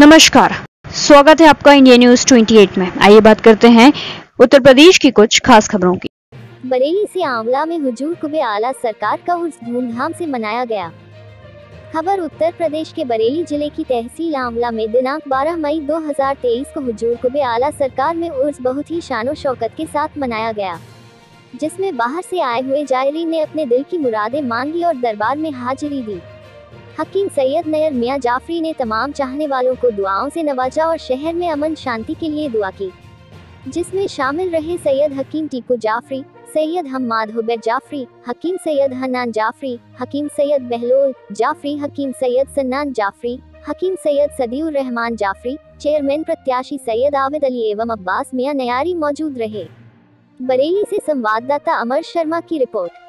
नमस्कार, स्वागत है आपका इंडिया न्यूज 28 में। आइए बात करते हैं उत्तर प्रदेश की कुछ खास खबरों की। बरेली से आंवला में हुजूर कुबे आला सरकार का उर्स धूमधाम से मनाया गया। खबर उत्तर प्रदेश के बरेली जिले की तहसील आंवला में दिनांक 12 मई 2023 को हुजूर कुबे आला सरकार में उर्स बहुत ही शानो शौकत के साथ मनाया गया, जिसमें बाहर से आए हुए जायरीन ने अपने दिल की मुरादें मांगी और दरबार में हाजिरी दी। हकीम सैयद नयर मियां जाफरी ने तमाम चाहने वालों को दुआओं से नवाजा और शहर में अमन शांति के लिए दुआ की, जिसमें शामिल रहे सैयद हकीम टीकू जाफरी, सैयद हम्माद हुबैर जाफरी, हकीम सैयद हन्नान जाफरी, हकीम सैयद बहलोल जाफरी, हकीम सैयद सन्नान जाफरी, हकीम सैयद सदीउर रहमान जाफरी, चेयरमैन प्रत्याशी सैयद आबिद अली एवं अब्बास मियां नयारी मौजूद रहे। बरेली से संवाददाता अमर शर्मा की रिपोर्ट।